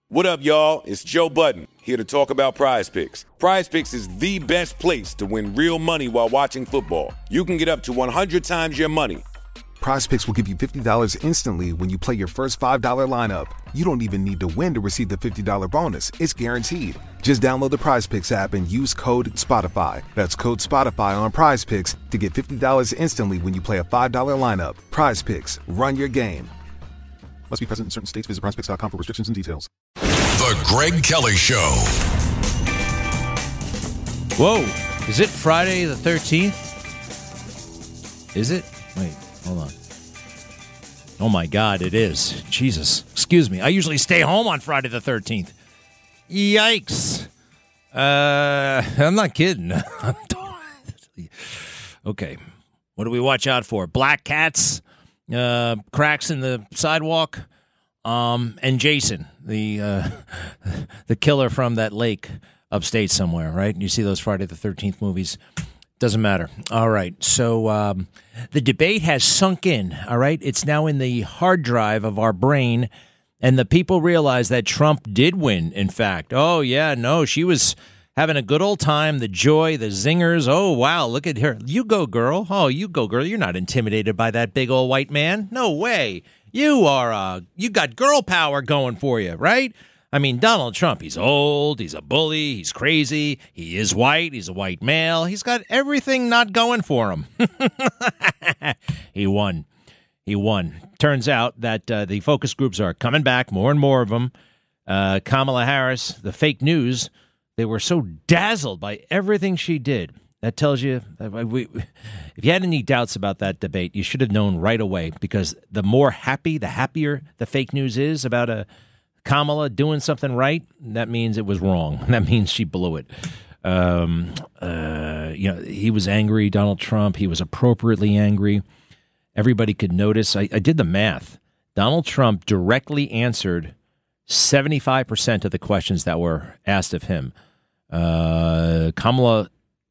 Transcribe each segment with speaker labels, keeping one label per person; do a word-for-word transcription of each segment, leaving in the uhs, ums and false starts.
Speaker 1: What up, y'all? It's Joe Budden, here to talk about Prize Picks. Prize Picks is the best place to win real money while watching football. You can get up to one hundred times your money.
Speaker 2: Prize Picks will give you fifty dollars instantly when you play your first five dollar lineup. You don't even need to win to receive the fifty dollars bonus. It's guaranteed. Just download the Prize Picks app and use code SPOTIFY. That's code SPOTIFY on Prize Picks to get fifty dollars instantly when you play a five dollar lineup. Prize Picks. Run your game. Must be present in certain states. Visit prize picks dot com for restrictions and details.
Speaker 3: The Greg Kelly Show.
Speaker 4: Whoa. Is it Friday the thirteenth? Is it? Wait, hold on. Oh, my God, it is. Jesus. Excuse me. I usually stay home on Friday the thirteenth. Yikes. Uh, I'm not kidding. Okay. What do we watch out for? Black cats, uh, cracks in the sidewalk, um, and Jason, the uh, the killer from that lake upstate somewhere, right? You see those Friday the thirteenth movies. Doesn't matter. All right. So um, the debate has sunk in, all right? It's now in the hard drive of our brain, and the people realize that Trump did win, in fact. Oh, yeah, no, she was having a good old time, the joy, the zingers. Oh, wow, look at her. You go, girl. Oh, you go, girl. You're not intimidated by that big old white man. No way. You are, uh, you got girl power going for you, right? I mean, Donald Trump, he's old, he's a bully, he's crazy, he is white, he's a white male. He's got everything not going for him. He won. He won. Turns out that uh, the focus groups are coming back, more and more of them. Uh, Kamala Harris, the fake news, they were so dazzled by everything she did. That tells you, that we, if you had any doubts about that debate, you should have known right away, because the more happy, the happier the fake news is about a Kamala doing something right, that means it was wrong. That means she blew it. Um, uh, you know, he was angry, Donald Trump. He was appropriately angry. Everybody could notice. I, I did the math. Donald Trump directly answered seventy-five percent of the questions that were asked of him. Uh, Kamala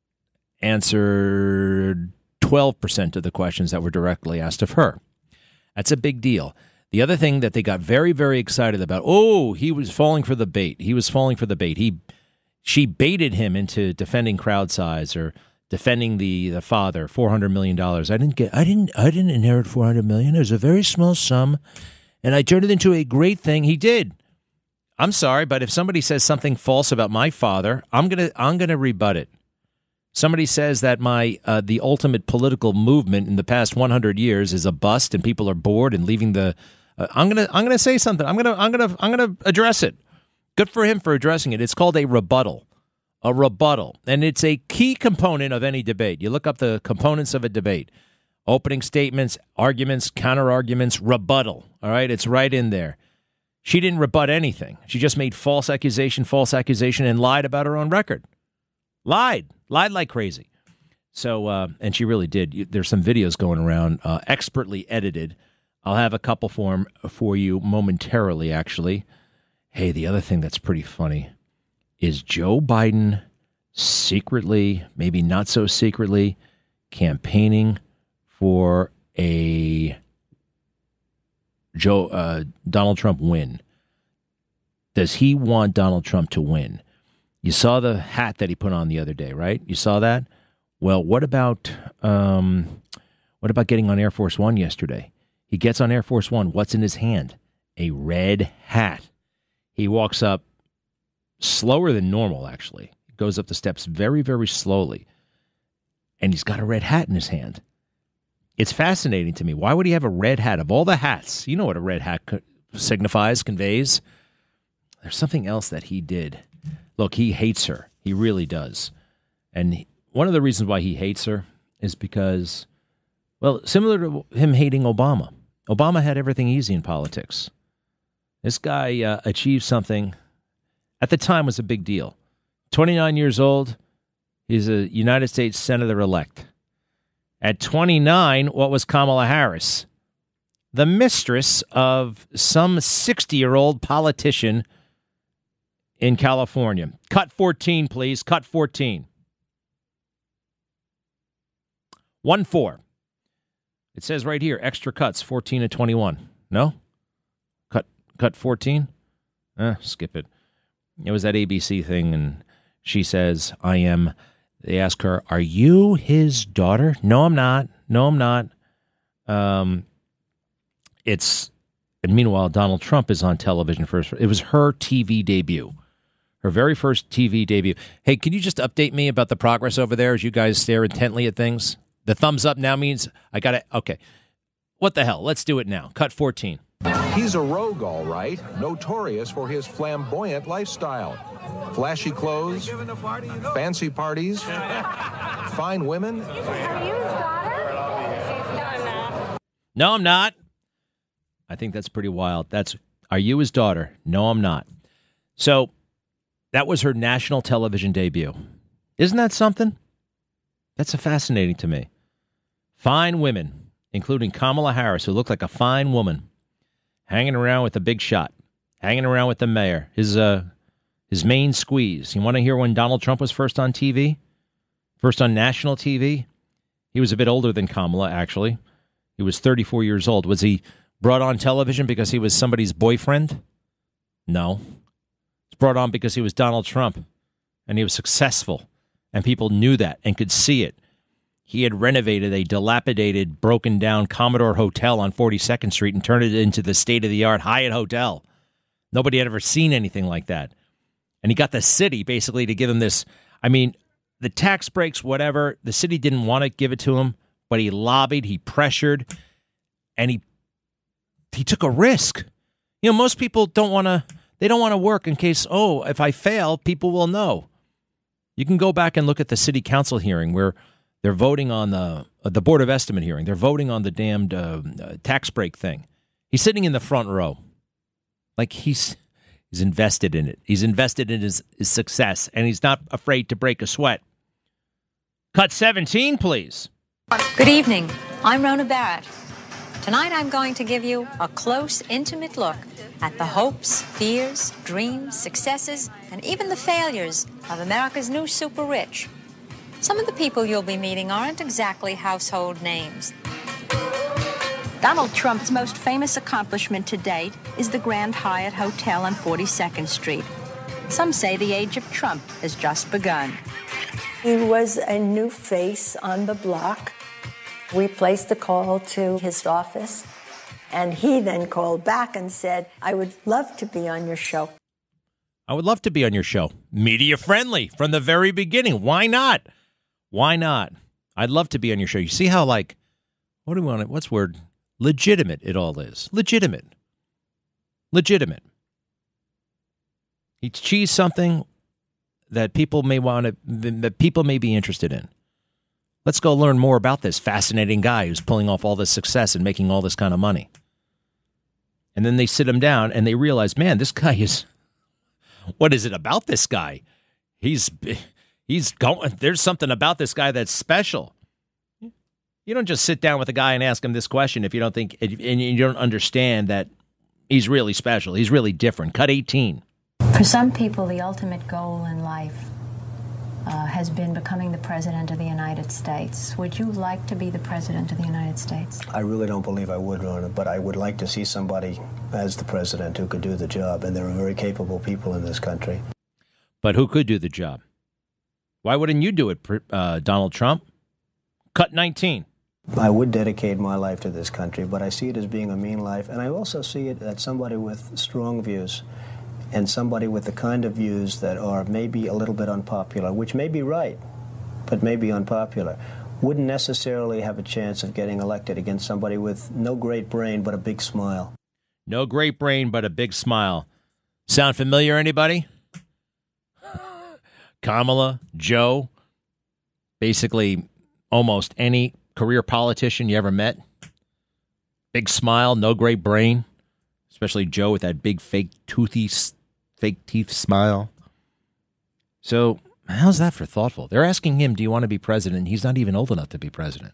Speaker 4: answered twelve percent of the questions that were directly asked of her. That's a big deal. The other thing that they got very, very excited about, oh, he was falling for the bait. He was falling for the bait. He, she baited him into defending crowd size or defending the, the father, four hundred million dollars. I didn't get, I didn't, I didn't inherit four hundred million dollars. It was a very small sum, and I turned it into a great thing. He did. I'm sorry, but if somebody says something false about my father, I'm gonna, I'm gonna rebut it. Somebody says that my uh, the ultimate political movement in the past one hundred years is a bust, and people are bored and leaving the. Uh, I'm gonna I'm gonna say something. I'm gonna I'm gonna I'm gonna address it. Good for him for addressing it. It's called a rebuttal, a rebuttal, and it's a key component of any debate. You look up the components of a debate: opening statements, arguments, counter arguments, rebuttal. All right, it's right in there. She didn't rebut anything. She just made false accusation, false accusation, and lied about her own record. Lied. Lied like crazy. So, uh, and she really did. There's some videos going around, uh, expertly edited. I'll have a couple for, 'em, for you momentarily, actually. Hey, the other thing that's pretty funny is Joe Biden secretly, maybe not so secretly, campaigning for a Joe uh, Donald Trump win. Does he want Donald Trump to win? You saw the hat that he put on the other day, right? You saw that? Well, what about um, what about getting on Air Force One yesterday? He gets on Air Force One. What's in his hand? A red hat. He walks up slower than normal, actually. He goes up the steps very, very slowly. And he's got a red hat in his hand. It's fascinating to me. Why would he have a red hat? Of all the hats, you know what a red hat co- signifies, conveys. There's something else that he did. Look, he hates her. He really does. And he, one of the reasons why he hates her is because, well, similar to him hating Obama. Obama had everything easy in politics. This guy uh, achieved something at the time was a big deal. twenty-nine years old, he's a United States Senator-elect. At twenty-nine, what was Kamala Harris? The mistress of some sixty-year-old politician in California. Cut fourteen, please. Cut fourteen. one four. It says right here, extra cuts, fourteen to twenty-one. No? Cut cut fourteen? Eh, skip it. It was that A B C thing, and she says, I am, they ask her, are you his daughter? No, I'm not. No, I'm not. Um, it's, and meanwhile, Donald Trump is on television first. It was her T V debut, her very first T V debut. Hey, can you just update me about the progress over there as you guys stare intently at things? The thumbs up now means I got to, okay. What the hell? Let's do it now. Cut fourteen.
Speaker 5: He's a rogue, all right, notorious for his flamboyant lifestyle. Flashy clothes, fancy parties, fine women.
Speaker 4: No, I'm not. I think that's pretty wild. That's, are you his daughter? No, I'm not. So that was her national television debut. Isn't that something? That's a fascinating to me. Fine women, including Kamala Harris, who looked like a fine woman, hanging around with the big shot, hanging around with the mayor, his uh, his main squeeze. You want to hear when Donald Trump was first on T V? First on national T V? He was a bit older than Kamala, actually. He was thirty-four years old. Was he brought on television because he was somebody's boyfriend? No. He was brought on because he was Donald Trump, and he was successful, and people knew that and could see it. He had renovated a dilapidated, broken-down Commodore Hotel on forty-second Street and turned it into the state-of-the-art Hyatt Hotel. Nobody had ever seen anything like that. And he got the city, basically, to give him this. I mean, the tax breaks, whatever, the city didn't want to give it to him, but he lobbied, he pressured, and he he took a risk. You know, most people don't want to, they don't want to work in case, oh, if I fail, people will know. You can go back and look at the city council hearing where they're voting on the uh, the Board of Estimate hearing. They're voting on the damned uh, uh, tax break thing. He's sitting in the front row. Like he's he's invested in it. He's invested in his, his success, and he's not afraid to break a sweat. Cut seventeen, please.
Speaker 6: Good evening. I'm Rona Barrett. Tonight I'm going to give you a close, intimate look at the hopes, fears, dreams, successes, and even the failures of America's new super rich. Some of the people you'll be meeting aren't exactly household names.
Speaker 7: Donald Trump's most famous accomplishment to date is the Grand Hyatt Hotel on forty-second Street. Some say the age of Trump has just begun.
Speaker 8: He was a new face on the block. We placed a call to his office, and he then called back and said, I would love to be on your show.
Speaker 4: I would love to be on your show. Media friendly from the very beginning. Why not? Why not? I'd love to be on your show. You see how, like, what do we want? What's word? Legitimate it all is. Legitimate. Legitimate. He cheese something that people may want to, that people may be interested in. Let's go learn more about this fascinating guy who's pulling off all this success and making all this kind of money. And then they sit him down and they realize, man, this guy is, what is it about this guy? He's, he's going, there's something about this guy that's special. You don't just sit down with a guy and ask him this question if you don't think, and you don't understand that he's really special. He's really different. Cut eighteen.
Speaker 9: For some people, the ultimate goal in life uh, has been becoming the President of the United States. Would you like to be the President of the United States?
Speaker 10: I really don't believe I would, Rona, but I would like to see somebody as the President who could do the job, and there are very capable people in this country.
Speaker 4: But who could do the job? Why wouldn't you do it, uh, Donald Trump? Cut nineteen.
Speaker 10: I would dedicate my life to this country, but I see it as being a mean life, and I also see it as somebody with strong views and somebody with the kind of views that are maybe a little bit unpopular, which may be right, but may be unpopular, wouldn't necessarily have a chance of getting elected against somebody with no great brain but a big smile.
Speaker 4: No great brain but a big smile. Sound familiar, anybody? Kamala, Joe, basically almost any career politician you ever met. Big smile, no great brain. Especially Joe with that big fake toothy, fake teeth smile. So how's that for thoughtful? They're asking him, do you want to be president? He's not even old enough to be president.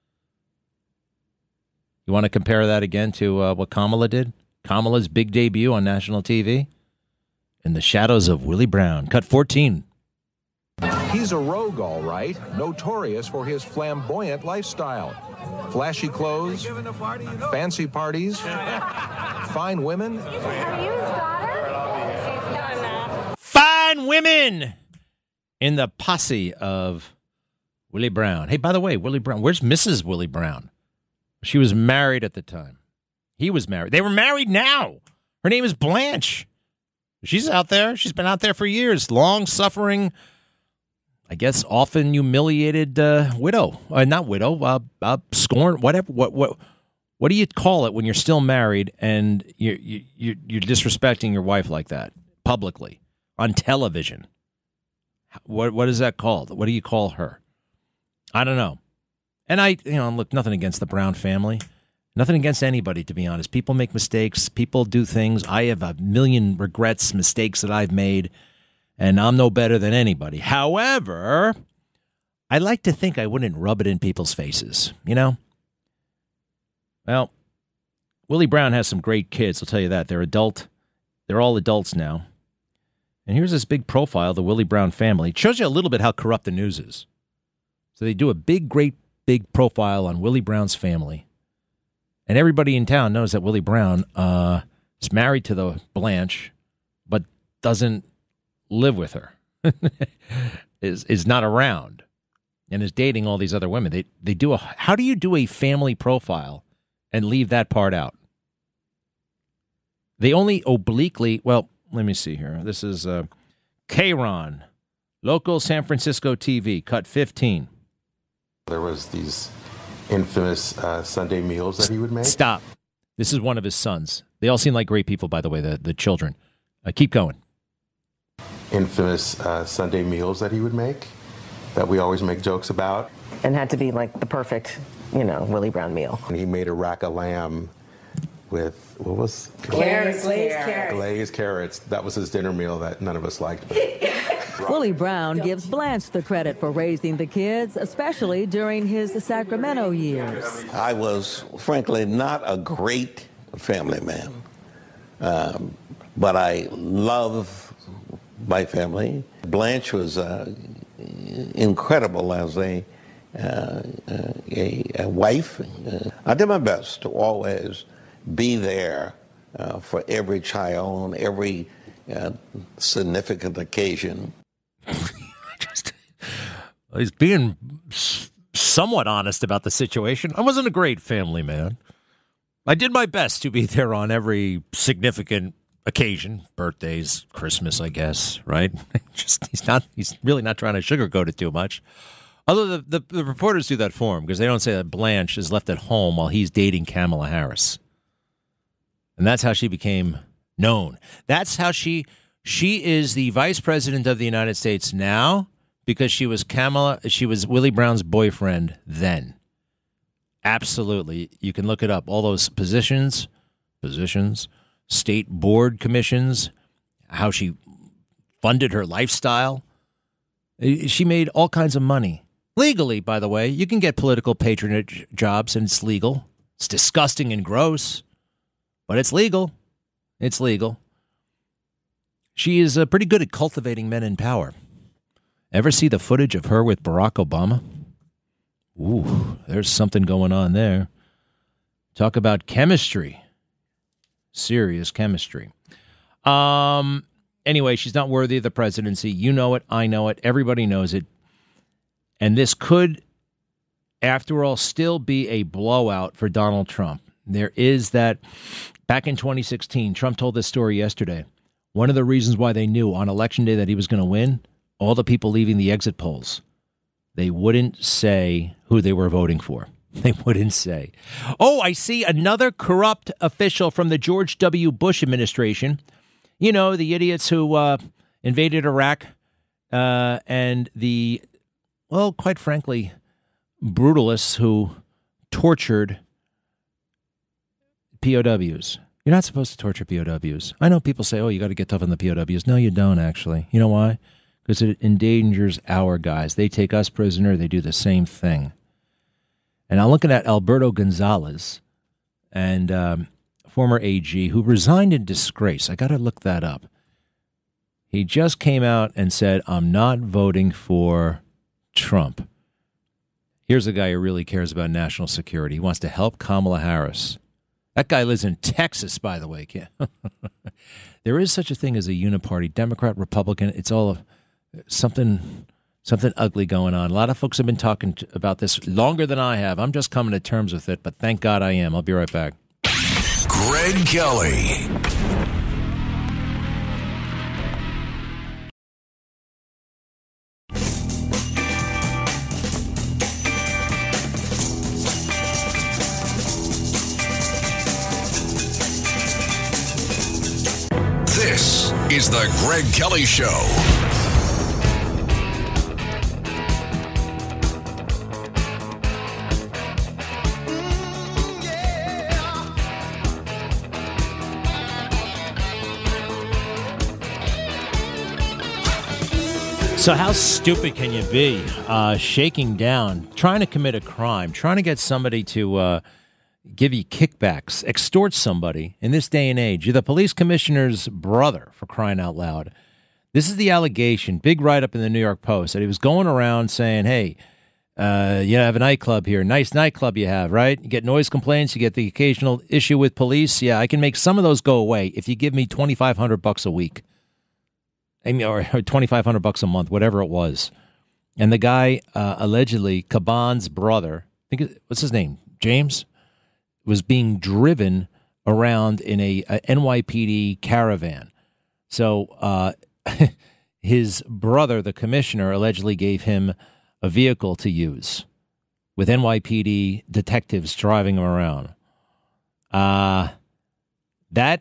Speaker 4: You want to compare that again to uh, what Kamala did? Kamala's big debut on national T V? In the shadows of Willie Brown. Cut fourteen.
Speaker 5: He's a rogue, all right, notorious for his flamboyant lifestyle. Flashy clothes, fancy parties, fine women,
Speaker 4: women in the posse of Willie Brown. Hey, by the way, Willie Brown, where's Missus Willie Brown? She was married at the time. He was married. They were married now. Her name is Blanche. She's out there. She's been out there for years. Long-suffering, I guess, often humiliated uh, widow. Uh, not widow, uh, uh, scorn, whatever. What what what do you call it when you're still married and you're, you, you're disrespecting your wife like that publicly on television? What What is that called? What do you call her? I don't know. And I, you know, look, nothing against the Brown family. Nothing against anybody, to be honest. People make mistakes. People do things. I have a million regrets, mistakes that I've made, and I'm no better than anybody. However, I like to think I wouldn't rub it in people's faces, you know? Well, Willie Brown has some great kids, I'll tell you that. They're adult. They're all adults now. And here's this big profile of the Willie Brown family. It shows you a little bit how corrupt the news is. So they do a big, great, big profile on Willie Brown's family. And everybody in town knows that Willie Brown uh, is married to the Blanche, but doesn't live with her, is is not around, and is dating all these other women. They they do a. How do you do a family profile and leave that part out? They only obliquely. Well, let me see here. This is uh, Caban, local San Francisco T V, cut fifteen.
Speaker 11: There was these infamous uh, Sunday meals that he would make.
Speaker 4: Stop. This is one of his sons. They all seem like great people, by the way, the, the children. Uh, keep going.
Speaker 11: Infamous uh, Sunday meals that he would make that we always make jokes about.
Speaker 12: And had to be like the perfect, you know, Willie Brown meal.
Speaker 11: And he made a rack of lamb with, what was?
Speaker 12: Carrots.
Speaker 8: Glazed carrots.
Speaker 11: Glazed carrots. That was his dinner meal that none of us liked.
Speaker 13: Willie Brown gives Blanche the credit for raising the kids, especially during his Sacramento years.
Speaker 14: I was, frankly, not a great family man, um, but I love my family. Blanche was uh, incredible as a, uh, a, a wife. Uh, I did my best to always be there uh, for every child on every uh, significant occasion.
Speaker 4: Just, he's being somewhat honest about the situation. I wasn't a great family man. I did my best to be there on every significant occasion, birthdays, Christmas, I guess, right? Just he's not. He's really not trying to sugarcoat it too much. Although the, the, the reporters do that for him because they don't say that Blanche is left at home while he's dating Kamala Harris, and that's how she became known. That's how she. She is the vice president of the United States now because she was Kamala. She was Willie Brown's boyfriend then. Absolutely. You can look it up. All those positions, positions, state board commissions, how she funded her lifestyle. She made all kinds of money. Legally, by the way. You can get political patronage jobs, and it's legal. It's disgusting and gross, but it's legal. It's legal. She is uh, pretty good at cultivating men in power. Ever see the footage of her with Barack Obama? Ooh, there's something going on there. Talk about chemistry. Serious chemistry. Um. Anyway, she's not worthy of the presidency. You know it. I know it. Everybody knows it. And this could, after all, still be a blowout for Donald Trump. There is that. Back in twenty sixteen, Trump told this story yesterday. One of the reasons why they knew on election day that he was going to win, all the people leaving the exit polls, they wouldn't say who they were voting for. They wouldn't say. Oh, I see another corrupt official from the George W. Bush administration. You know, the idiots who uh, invaded Iraq uh, and the, well, quite frankly, brutalists who tortured P O Ws. You're not supposed to torture P O Ws. I know people say, oh, you got to get tough on the P O Ws. No, you don't, actually. You know why? Because it endangers our guys. They take us prisoner. They do the same thing. And I'm looking at Alberto Gonzalez, and um, former A G, who resigned in disgrace. I got to look that up. He just came out and said, I'm not voting for Trump. Here's a guy who really cares about national security. He wants to help Kamala Harris. That guy lives in Texas, by the way. There is such a thing as a uniparty, Democrat, Republican. It's all a, something something ugly going on. A lot of folks have been talking to, about this longer than I have. I'm just coming to terms with it, but thank God I am. I'll be right back.
Speaker 3: Greg Kelly. This is the Greg Kelly Show.
Speaker 4: So how stupid can you be? Uh, shaking down, trying to commit a crime, trying to get somebody to uh, give you kickbacks, extort somebody in this day and age. You're the police commissioner's brother, for crying out loud. This is the allegation, big write-up in the New York Post, that he was going around saying, hey, uh, you have a nightclub here. Nice nightclub you have, right? You get noise complaints. You get the occasional issue with police. Yeah, I can make some of those go away if you give me twenty-five hundred bucks a week. I mean, or twenty-five hundred bucks a month, whatever it was. And the guy, uh, allegedly, Caban's brother, I think, what's his name? James? Was being driven around in a, a N Y P D caravan. So uh, his brother, the commissioner, allegedly gave him a vehicle to use with N Y P D detectives driving him around. Uh, that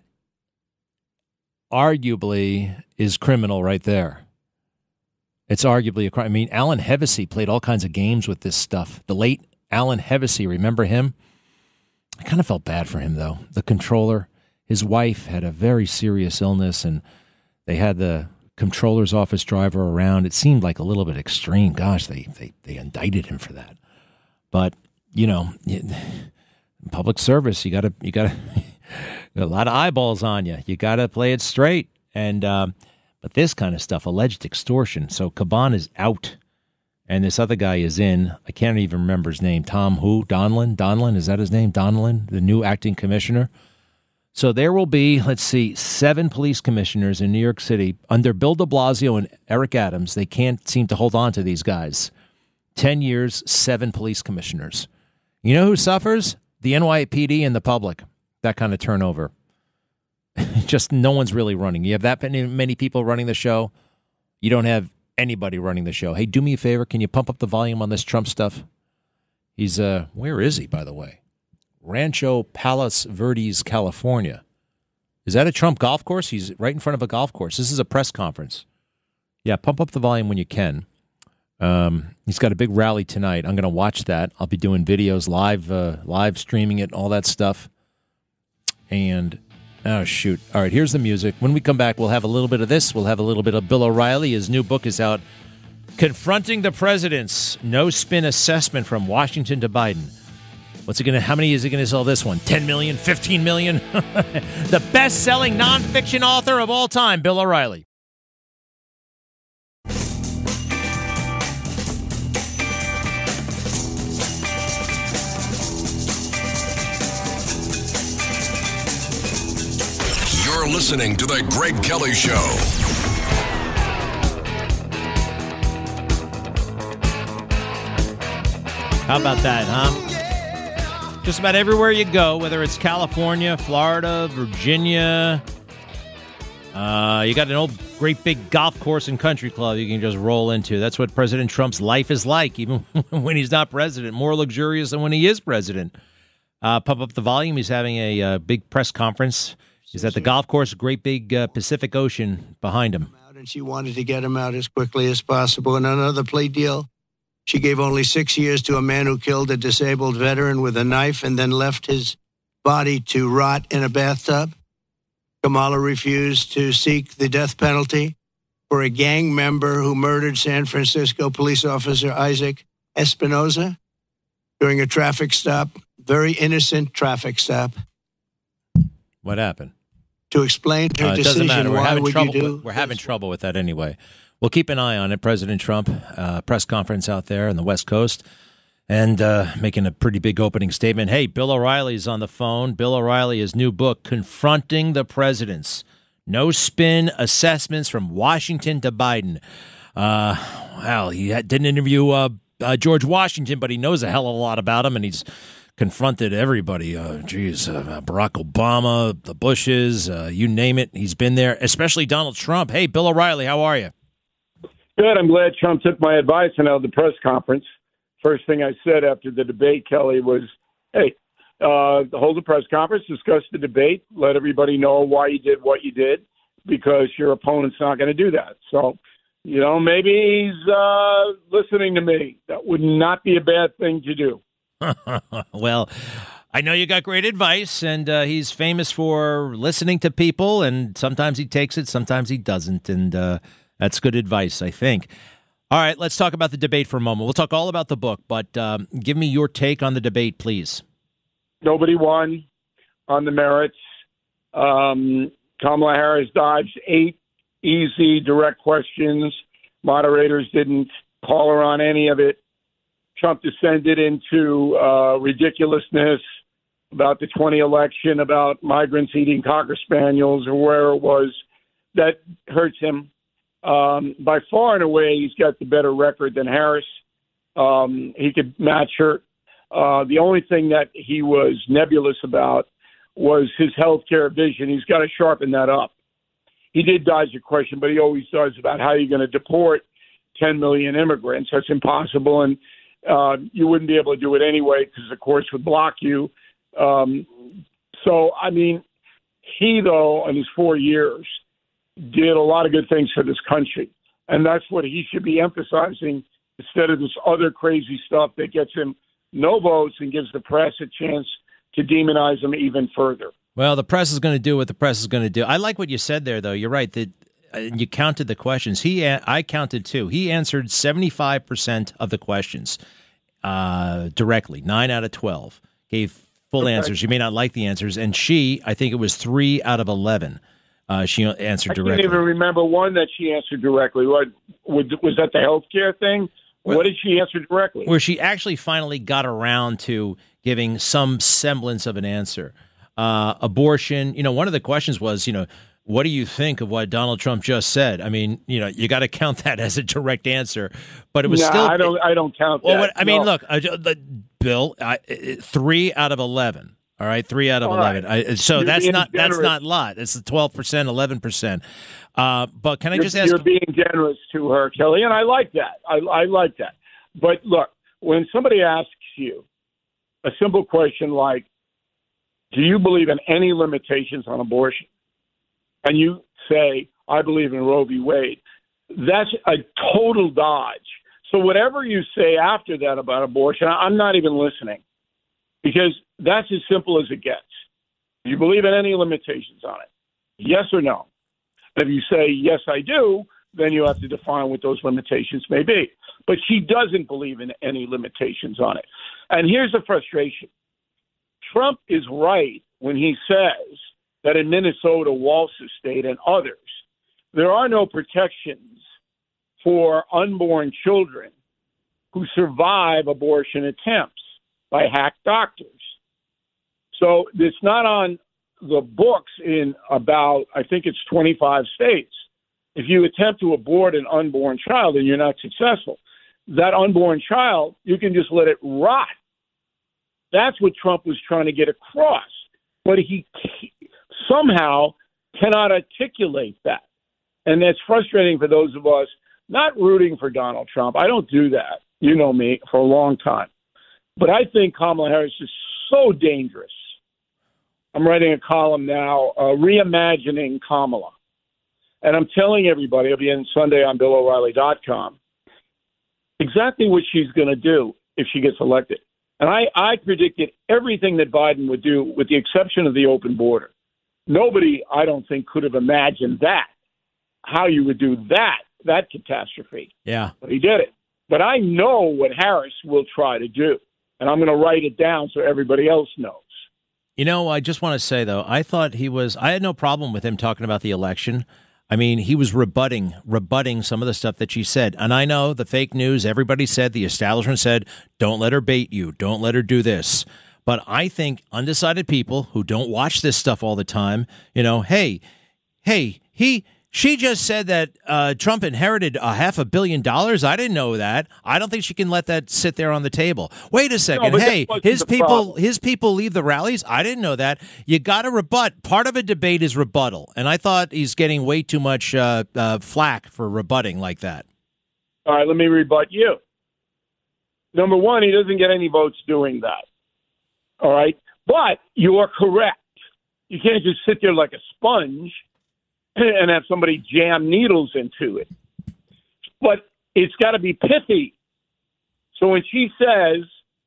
Speaker 4: arguably is criminal right there. It's arguably a crime. I mean, Alan Hevesy played all kinds of games with this stuff. The late Alan Hevesy, remember him? I kind of felt bad for him, though. The controller, his wife had a very serious illness, and they had the controller's office driver around. It seemed like a little bit extreme. Gosh, they they, they indicted him for that. But, you know, public service, you got to, you got to, a lot of eyeballs on you. You got to play it straight. And, um, but this kind of stuff, alleged extortion. So Caban is out. And this other guy is in. I can't even remember his name. Tom who? Donlin? Donlin? Is that his name? Donlin, the new acting commissioner. So there will be, let's see, seven police commissioners in New York City under Bill de Blasio and Eric Adams. They can't seem to hold on to these guys. Ten years, seven police commissioners. You know who suffers? The N Y P D and the public. That kind of turnover. Just no one's really running. You have that many, many people running the show. You don't have anybody running the show. Hey, do me a favor. Can you pump up the volume on this Trump stuff? He's, uh, where is he, by the way? Rancho Palos Verdes, California. Is that a Trump golf course? He's right in front of a golf course. This is a press conference. Yeah, pump up the volume when you can. Um, he's got a big rally tonight. I'm going to watch that. I'll be doing videos, live, uh, live streaming it, all that stuff. And oh, shoot. All right, here's the music. When we come back, we'll have a little bit of this. We'll have a little bit of Bill O'Reilly. His new book is out, Confronting the Presidents, No Spin Assessment from Washington to Biden. What's it going to, how many is he going to sell this one? ten million, fifteen million? The best-selling nonfiction author of all time, Bill O'Reilly.
Speaker 3: You're listening to The Greg Kelly Show.
Speaker 4: How about that, huh? Just about everywhere you go, whether it's California, Florida, Virginia, uh, you got an old great big golf course and country club you can just roll into. That's what President Trump's life is like, even when he's not president. More luxurious than when he is president. Uh, pump up the volume. He's having a uh, big press conference. He's at the golf course, great big uh, Pacific Ocean behind him.
Speaker 15: And she wanted to get him out as quickly as possible. And another plea deal, she gave only six years to a man who killed a disabled veteran with a knife and then left his body to rot in a bathtub. Kamala refused to seek the death penalty for a gang member who murdered San Francisco police officer Isaac Espinoza during a traffic stop, very innocent traffic stop.
Speaker 4: What happened?
Speaker 15: To explain her
Speaker 4: uh,
Speaker 15: decision,
Speaker 4: matter. We're
Speaker 15: why
Speaker 4: having
Speaker 15: would
Speaker 4: trouble
Speaker 15: you do?
Speaker 4: With, we're having trouble with that anyway. We'll keep an eye on it. President Trump, uh, press conference out there on the West Coast. and uh, making a pretty big opening statement. Hey, Bill O'Reilly's on the phone. Bill O'Reilly, his new book, Confronting the Presidents. No spin assessments from Washington to Biden. Uh, well, he had, didn't interview uh, uh, George Washington, but he knows a hell of a lot about him, and he's confronted everybody. Uh, geez, uh, Barack Obama, the Bushes, uh, you name it. He's been there, especially Donald Trump. Hey, Bill O'Reilly, how are you?
Speaker 16: Good. I'm glad Trump took my advice and held the press conference. First thing I said after the debate, Kelly, was, hey, uh, hold a press conference, discuss the debate, let everybody know why you did what you did, because your opponent's not going to do that. So, you know, maybe he's uh, listening to me. That would not be a bad thing to do.
Speaker 4: Well, I know you got great advice, and uh, he's famous for listening to people, and sometimes he takes it, sometimes he doesn't, and uh, that's good advice, I think. All right, let's talk about the debate for a moment. We'll talk all about the book, but um, give me your take on the debate, please.
Speaker 16: Nobody won on the merits. Um, Kamala Harris dodged eight easy, direct questions. Moderators didn't call her on any of it. Trump descended into uh, ridiculousness about the twenty election, about migrants eating Cocker Spaniels or where it was. That hurts him. Um, by far and away, he's got the better record than Harris. Um, he could match her. Uh, the only thing that he was nebulous about was his health care vision. He's got to sharpen that up. He did dodge a question, but he always does about how you're going to deport ten million immigrants. That's impossible, and uh, you wouldn't be able to do it anyway because the courts would block you. Um, so, I mean, he, though, in his four years, did a lot of good things for this country, and that's what he should be emphasizing instead of this other crazy stuff that gets him no votes and gives the press a chance to demonize him even further.
Speaker 4: Well, the press is going to do what the press is going to do. I like what you said there, though. You're right that uh, you counted the questions. He, I counted too. He answered seventy-five percent of the questions uh, directly. Nine out of twelve gave full okay. answers. You may not like the answers, and she, I think it was three out of eleven. Uh, she answered directly. I
Speaker 16: can't even remember one that she answered directly. What was that? The healthcare thing? What did she answer directly?
Speaker 4: Where she actually finally got around to giving some semblance of an answer. Uh, abortion, you know, one of the questions was, you know, what do you think of what Donald Trump just said? I mean, you know, you got to count that as a direct answer, but it was
Speaker 16: no,
Speaker 4: still.
Speaker 16: I don't. I don't count that.
Speaker 4: Well, what, I mean,
Speaker 16: no.
Speaker 4: look, uh, uh, Bill, uh, three out of eleven. All right, three out of
Speaker 16: All
Speaker 4: eleven.
Speaker 16: Right.
Speaker 4: I, so
Speaker 16: you're
Speaker 4: that's not
Speaker 16: generous.
Speaker 4: that's not a lot. It's the twelve percent, eleven percent. Uh, but can I
Speaker 16: you're,
Speaker 4: just ask?
Speaker 16: You're being generous to her, Kelly, and I like that. I, I like that. But look, when somebody asks you a simple question like, do you believe in any limitations on abortion? And you say, I believe in Roe v. Wade. That's a total dodge. So whatever you say after that about abortion, I'm not even listening, because that's as simple as it gets. Do you believe in any limitations on it? Yes or no? If you say, yes, I do, then you have to define what those limitations may be. But she doesn't believe in any limitations on it. And here's the frustration. Trump is right when he says that in Minnesota, Walsh's state, and others, there are no protections for unborn children who survive abortion attempts by hack doctors. So it's not on the books in about, I think it's twenty-five states. If you attempt to abort an unborn child and you're not successful, that unborn child, you can just let it rot. That's what Trump was trying to get across. But he somehow cannot articulate that. And that's frustrating for those of us not rooting for Donald Trump. I don't do that. You know me, for a long time. But I think Kamala Harris is so dangerous. I'm writing a column now, uh, reimagining Kamala. And I'm telling everybody, it'll be in Sunday on Bill O'Reilly dot com, exactly what she's going to do if she gets elected. And I, I predicted everything that Biden would do, with the exception of the open border. Nobody, I don't think, could have imagined that, how you would do that, that catastrophe.
Speaker 4: Yeah.
Speaker 16: But he did it. But I know what Harris will try to do, and I'm going to write it down so everybody else knows.
Speaker 4: You know, I just want to say, though, I thought he was – I had no problem with him talking about the election. I mean, he was rebutting, rebutting some of the stuff that she said. And I know the fake news, everybody said, the establishment said, don't let her bait you. Don't let her do this. But I think undecided people who don't watch this stuff all the time, you know, hey, hey, he, she just said that uh, Trump inherited a half a billion dollars. I didn't know that. I don't think she can let that sit there on the table. Wait a second.
Speaker 16: No,
Speaker 4: hey, his people,
Speaker 16: problem.
Speaker 4: his people leave the rallies. I didn't know that. You got to rebut. Part of a debate is rebuttal, and I thought he's getting way too much uh, uh, flack for rebutting like that.
Speaker 16: All right, let me rebut you. Number one, he doesn't get any votes doing that. All right, but you are correct. You can't just sit there like a sponge and have somebody jam needles into it. But it's got to be pithy. So when she says,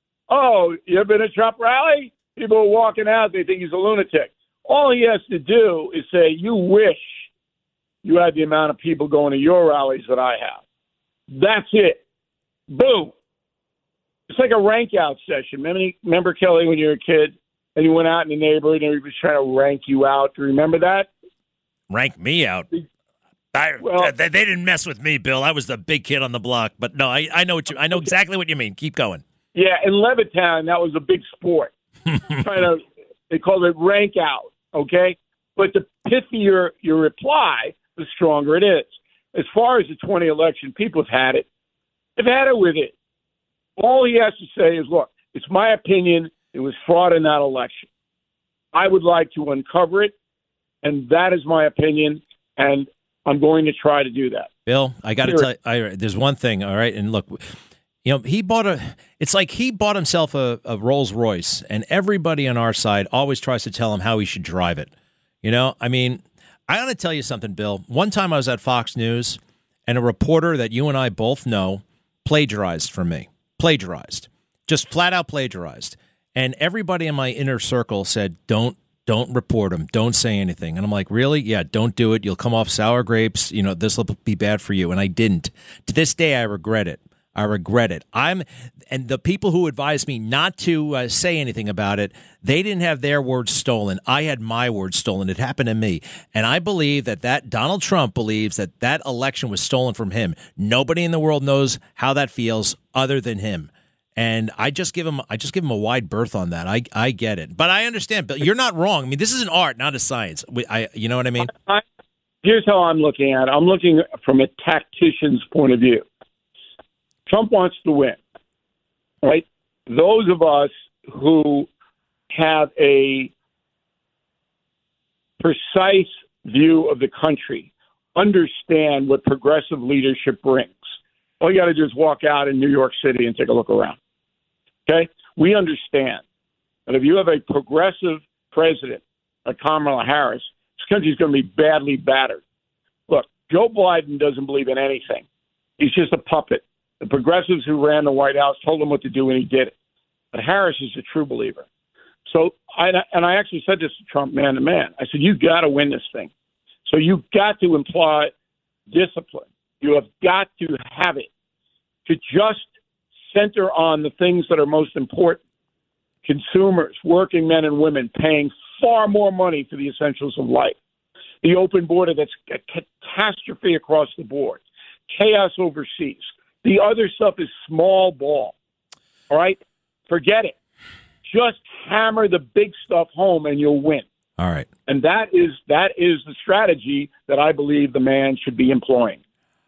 Speaker 16: oh, you ever been at a Trump rally? People are walking out, they think he's a lunatic. All he has to do is say, you wish you had the amount of people going to your rallies that I have. That's it. Boom. It's like a rank out session. Remember, remember, Kelly, when you were a kid and you went out in the neighborhood and everybody was trying to rank you out? Do you remember that?
Speaker 4: Rank me out. I,
Speaker 16: well,
Speaker 4: they, they didn't mess with me, Bill. I was the big kid on the block. But no, I, I know what you. I know exactly what you mean. Keep going.
Speaker 16: Yeah, in Levittown, that was a big sport. Trying to, they called it rank out. Okay, but the pithier your reply, the stronger it is. As far as the twenty election, people have had it. They've had it with it. All he has to say is, look, it's my opinion. It was fraud in that election. I would like to uncover it. And that is my opinion, and I'm going to try to do that.
Speaker 4: Bill, I got to tell you, I, there's one thing, all right? And look, you know, he bought a, it's like he bought himself a, a Rolls Royce, and everybody on our side always tries to tell him how he should drive it. You know, I mean, I got to tell you something, Bill. One time I was at Fox News, and a reporter that you and I both know plagiarized from me. Plagiarized. Just flat out plagiarized. And everybody in my inner circle said, don't, Don't report him. Don't say anything. And I'm like, really? Yeah, don't do it. You'll come off sour grapes. You know, this will be bad for you. And I didn't. To this day, I regret it. I regret it. I'm, and the people who advised me not to uh, say anything about it, they didn't have their words stolen. I had my words stolen. It happened to me. And I believe that that Donald Trump believes that that election was stolen from him. Nobody in the world knows how that feels other than him. And I just give him, I just give him a wide berth on that. I, I get it, but I understand. But you're not wrong. I mean, this is an art, not a science. I, you know what I mean?
Speaker 16: I, here's how I'm looking at it. I'm looking from a tactician's point of view. Trump wants to win, right? Those of us who have a precise view of the country understand what progressive leadership brings. All you got to do is walk out in New York City and take a look around. Okay? We understand that if you have a progressive president like Kamala Harris, this country's going to be badly battered. Look, Joe Biden doesn't believe in anything. He's just a puppet. The progressives who ran the White House told him what to do, and he did it. But Harris is a true believer. So, I, and I actually said this to Trump man to man. I said, you've got to win this thing. So you've got to imply discipline. You have got to have it to just center on the things that are most important. Consumers, working men and women, paying far more money for the essentials of life. The open border that's a catastrophe across the board. Chaos overseas. The other stuff is small ball. All right? Forget it. Just hammer the big stuff home and you'll win.
Speaker 4: All right.
Speaker 16: And that is that is the strategy that I believe the man should be employing.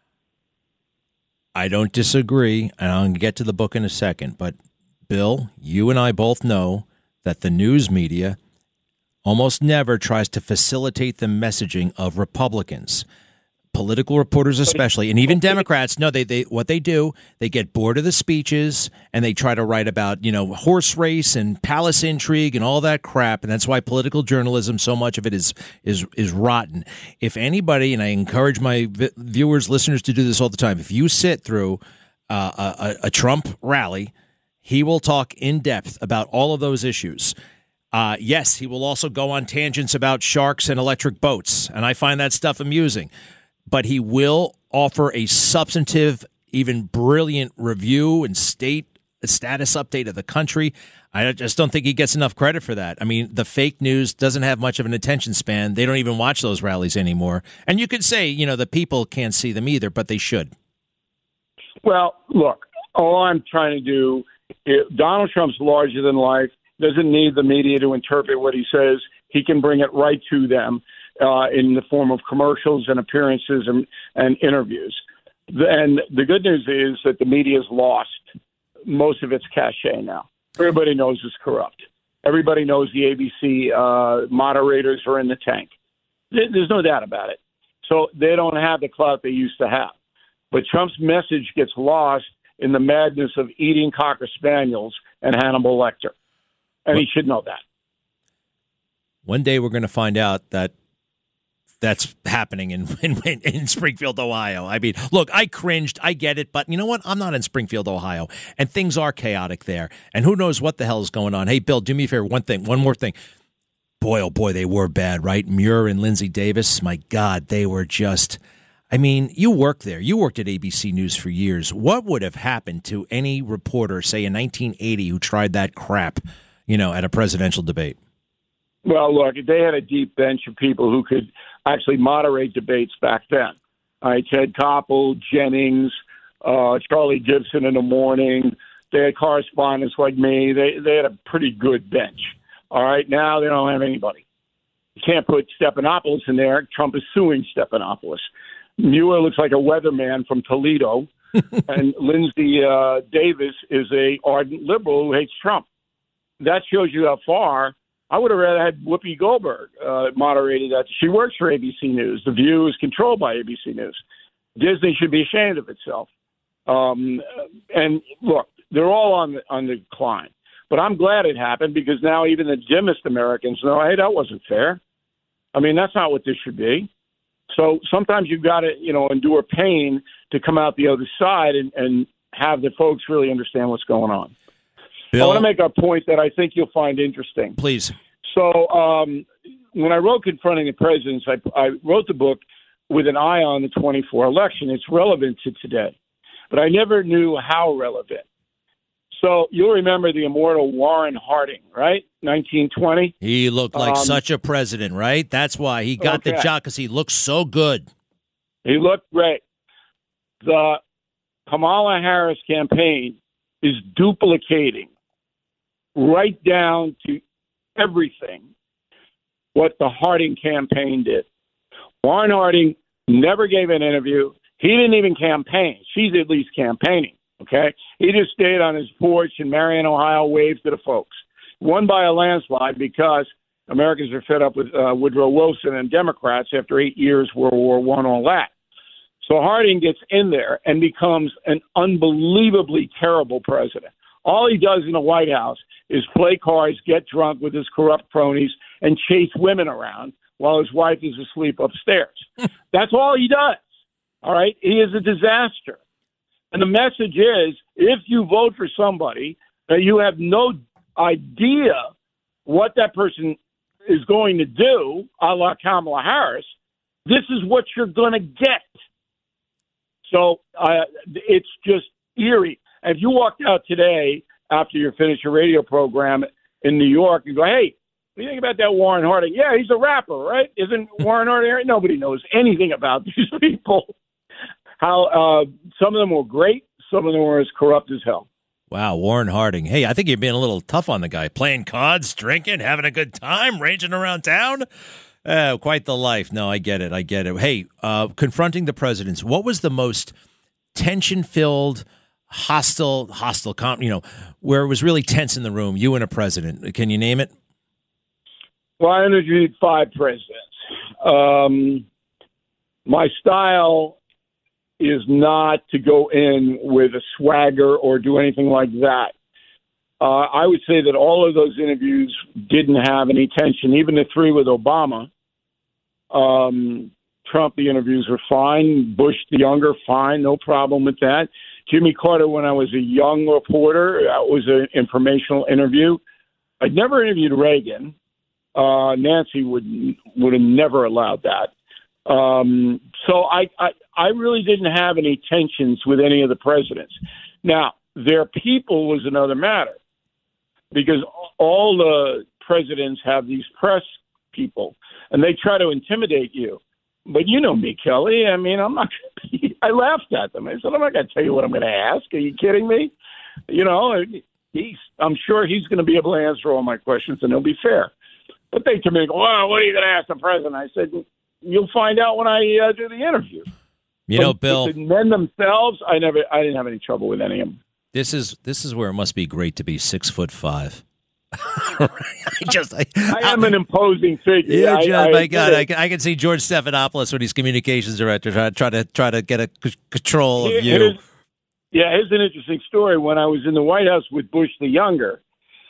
Speaker 4: I don't disagree, and I'll get to the book in a second. But, Bill, you and I both know that the news media almost never tries to facilitate the messaging of Republicans. Political reporters especially, and even Democrats, no, they, they what they do, they get bored of the speeches, and they try to write about, you know, horse race and palace intrigue and all that crap, and that's why political journalism, so much of it is is is rotten. If anybody, and I encourage my vi- viewers, listeners to do this all the time, if you sit through uh, a, a Trump rally, he will talk in depth about all of those issues. Uh, yes, he will also go on tangents about sharks and electric boats, and I find that stuff amusing. But he will offer a substantive, even brilliant review and state a status update of the country. I just don't think he gets enough credit for that. I mean, the fake news doesn't have much of an attention span. They don't even watch those rallies anymore. And you could say, you know, the people can't see them either, but they should.
Speaker 16: Well, look, all I'm trying to do, Donald Trump's larger than life, doesn't need the media to interpret what he says. He can bring it right to them uh, in the form of commercials and appearances and, and interviews. And the good news is that the media's lost most of its cachet now. Everybody knows it's corrupt. Everybody knows the A B C uh, moderators are in the tank. There's no doubt about it. So they don't have the clout they used to have. But Trump's message gets lost in the madness of eating Cocker Spaniels and Hannibal Lecter. And he should know that.
Speaker 4: One day we're going to find out that that's happening in, in in Springfield, Ohio. I mean, look, I cringed. I get it. But you know what? I'm not in Springfield, Ohio. And things are chaotic there. And who knows what the hell is going on. Hey, Bill, do me a favor. One thing. One more thing. Boy, oh, boy, they were bad, right? Muir and Lindsay Davis. My God, they were just... I mean, you worked there. You worked at A B C News for years. What would have happened to any reporter, say, in nineteen eighty who tried that crap, you know, at a presidential debate?
Speaker 16: Well, look, they had a deep bench of people who could actually moderate debates back then. All right, Ted Koppel, Jennings, uh, Charlie Gibson in the morning. They had correspondents like me. They they had a pretty good bench. All right, now they don't have anybody. You can't put Stephanopoulos in there. Trump is suing Stephanopoulos. Muir looks like a weatherman from Toledo, and Lindsay uh, Davis is a ardent liberal who hates Trump. That shows you how far. I would have rather had Whoopi Goldberg uh, moderated that. She works for A B C News. The View is controlled by A B C News. Disney should be ashamed of itself. Um, and look, they're all on the, on the decline. But I'm glad it happened because now even the dimmest Americans know, hey, that wasn't fair. I mean, that's not what this should be. So sometimes you've got to, you know, endure pain to come out the other side and, and have the folks really understand what's going on. Bill, I want to make a point that I think you'll find interesting.
Speaker 4: Please.
Speaker 16: So um, when I wrote Confronting the Presidents, I, I wrote the book with an eye on the twenty-four election. It's relevant to today, but I never knew how relevant. So you'll remember the immortal Warren Harding, right? nineteen twenty.
Speaker 4: He looked like
Speaker 16: um,
Speaker 4: such a president, right? That's why he got
Speaker 16: okay.
Speaker 4: the job, because he looked so good.
Speaker 16: He looked great. The Kamala Harris campaign is duplicating right down to everything what the Harding campaign did. Warren Harding never gave an interview. He didn't even campaign. She's at least campaigning. Okay, he just stayed on his porch in Marion, Ohio, waved to the folks. Won by a landslide because Americans are fed up with uh, Woodrow Wilson and Democrats after eight years, World War One, all that. So Harding gets in there and becomes an unbelievably terrible president. All he does in the White House is play cards, get drunk with his corrupt cronies, and chase women around while his wife is asleep upstairs. That's all he does. All right, he is a disaster. And the message is, if you vote for somebody that you have no idea what that person is going to do, a la Kamala Harris, this is what you're going to get. So uh, it's just eerie. And if you walked out today after you finished your radio program in New York and go, hey, what do you think about that Warren Harding? Yeah, he's a rapper, right? Isn't Warren Harding? Nobody knows anything about these people. How uh, some of them were great, some of them were as corrupt as hell.
Speaker 4: Wow, Warren Harding. Hey, I think you're being a little tough on the guy. Playing cards, drinking, having a good time, raging around town. Uh, quite the life. No, I get it. I get it. Hey, uh, confronting the presidents. What was the most tension-filled, hostile, hostile, you know, where it was really tense in the room, you and a president? Can you name it?
Speaker 16: Well, I interviewed five presidents. Um, my style is not to go in with a swagger or do anything like that. Uh, I would say that all of those interviews didn't have any tension, even the three with Obama. Um, Trump, the interviews were fine. Bush, the younger, fine, no problem with that. Jimmy Carter, when I was a young reporter, that was an informational interview. I'd never interviewed Reagan. Uh, Nancy would would have never allowed that. Um, so I, I I really didn't have any tensions with any of the presidents. Now, Their people was another matter, because all the presidents have these press people, and they try to intimidate you. But you know me, Kelly. I mean, I'm not. I laughed at them. I said, I'm not going to tell you what I'm going to ask. Are you kidding me? You know, he's. I'm sure he's going to be able to answer all my questions, and he'll be fair. But they come in and go, well, what are you going to ask the president? I said, you'll find out when I uh, do the interview.
Speaker 4: You
Speaker 16: but,
Speaker 4: know, Bill,
Speaker 16: but the men themselves, I never, I didn't have any trouble with any of them.
Speaker 4: This is this is where it must be great to be six foot five. I just, I,
Speaker 16: I am an imposing figure.
Speaker 4: Yeah,
Speaker 16: I,
Speaker 4: John,
Speaker 16: I,
Speaker 4: my God, I can, I can see George Stephanopoulos when he's communications director try, try to try to get a c- control of you.
Speaker 16: Here's, yeah, here's an interesting story. When I was in the White House with Bush the Younger,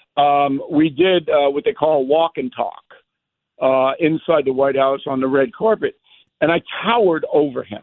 Speaker 16: um, we did uh, what they call walk and talk uh, inside the White House on the red carpet, and I towered over him.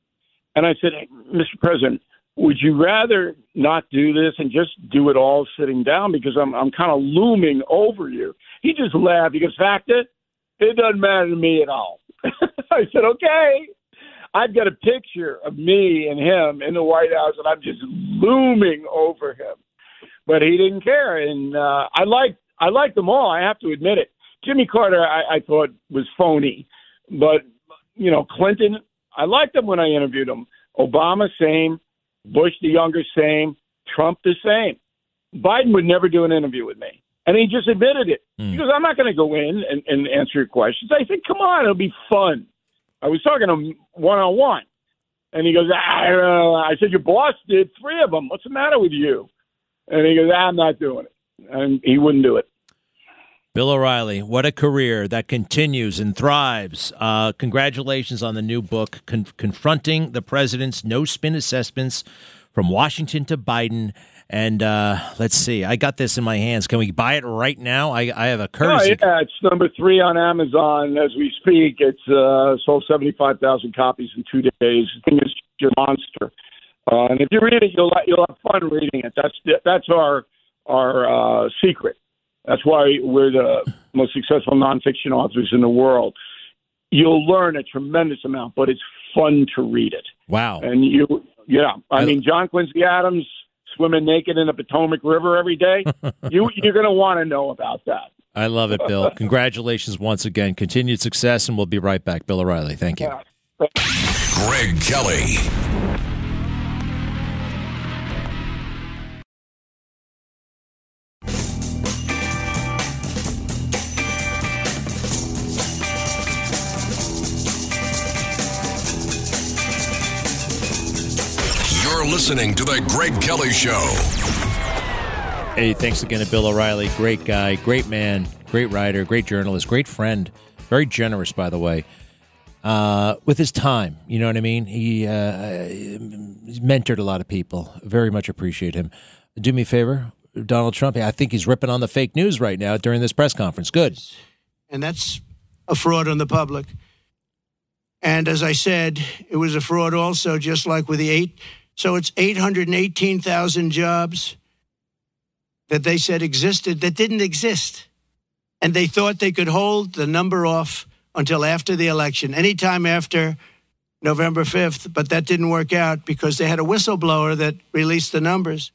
Speaker 16: And I said, hey, Mister President, would you rather not do this and just do it all sitting down, because I'm I'm kind of looming over you? He just laughed. He goes, Factor, it doesn't matter to me at all. I said, okay. I've got a picture of me and him in the White House, and I'm just looming over him. But he didn't care, and uh, I liked I liked them all. I have to admit it. Jimmy Carter, I, I thought was phony, but you know, Clinton, I liked him when I interviewed him. Obama, same. Bush the Younger, same. Trump, the same. Biden would never do an interview with me. And he just admitted it. Mm. He goes, I'm not going to go in and, and answer your questions. I said, come on, it'll be fun. I was talking to him one-on-one. And he goes, I don't know. I said, your boss did three of them. What's the matter with you? And he goes, I'm not doing it. And he wouldn't do it.
Speaker 4: Bill O'Reilly, what a career that continues and thrives. Uh, congratulations on the new book, Con- Confronting the President's No-Spin Assessments from Washington to Biden. And uh, let's see, I got this in my hands. Can we buy it right now? I, I have a courtesy.
Speaker 16: Oh, yeah, it's number three on Amazon as we speak. It's uh, sold seventy-five thousand copies in two days. The thing is just a monster. Uh, and if you read it, you'll you'll have fun reading it. That's that's our our uh, secret. That's why we're the most successful nonfiction authors in the world. You'll learn a tremendous amount, but it's fun to read it.
Speaker 4: Wow.
Speaker 16: And you, yeah, I mean, John Quincy Adams swimming naked in the Potomac River every day. you, you're going to want to know about that.
Speaker 4: I love it, Bill. Congratulations once again. Continued success, and we'll be right back. Bill O'Reilly, thank you.
Speaker 3: Greg Kelly. You're listening to The Greg Kelly Show.
Speaker 4: Hey, thanks again to Bill O'Reilly. Great guy, great man, great writer, great journalist, great friend. Very generous, by the way, uh, with his time. You know what I mean? He uh, he's mentored a lot of people. Very much appreciate him. Do me a favor, Donald Trump. I think he's ripping on the fake news right now during this press conference. Good.
Speaker 15: And that's a fraud on the public. And as I said, it was a fraud also, just like with the eight. So it's eight hundred eighteen thousand jobs that they said existed that didn't exist. And they thought they could hold the number off until after the election, anytime after November fifth. But that didn't work out because they had a whistleblower that released the numbers.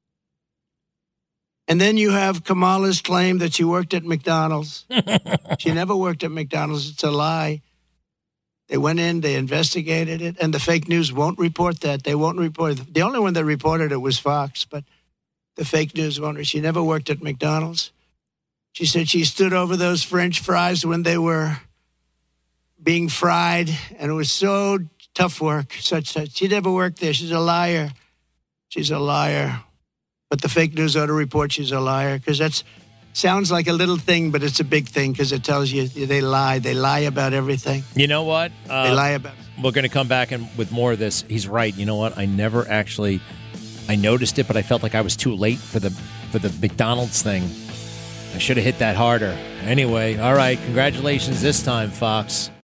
Speaker 15: And then you have Kamala's claim that she worked at McDonald's. She never worked at McDonald's. It's a lie. They went in, they investigated it, and the fake news won't report that. They won't report it. The only one that reported it was Fox, but the fake news won't. She never worked at McDonald's. She said she stood over those French fries when they were being fried, and it was so tough work. Such, such. She never worked there. She's a liar. She's a liar. But the fake news ought to report she's a liar, because that's sounds like a little thing, but it's a big thing because it tells you they lie. They lie about everything.
Speaker 4: You know what? Uh,
Speaker 15: they lie about.
Speaker 4: We're going to come back and with more of this. He's right. You know what? I never actually, I noticed it, but I felt like I was too late for the for the McDonald's thing. I should have hit that harder. Anyway, all right. Congratulations this time, Fox.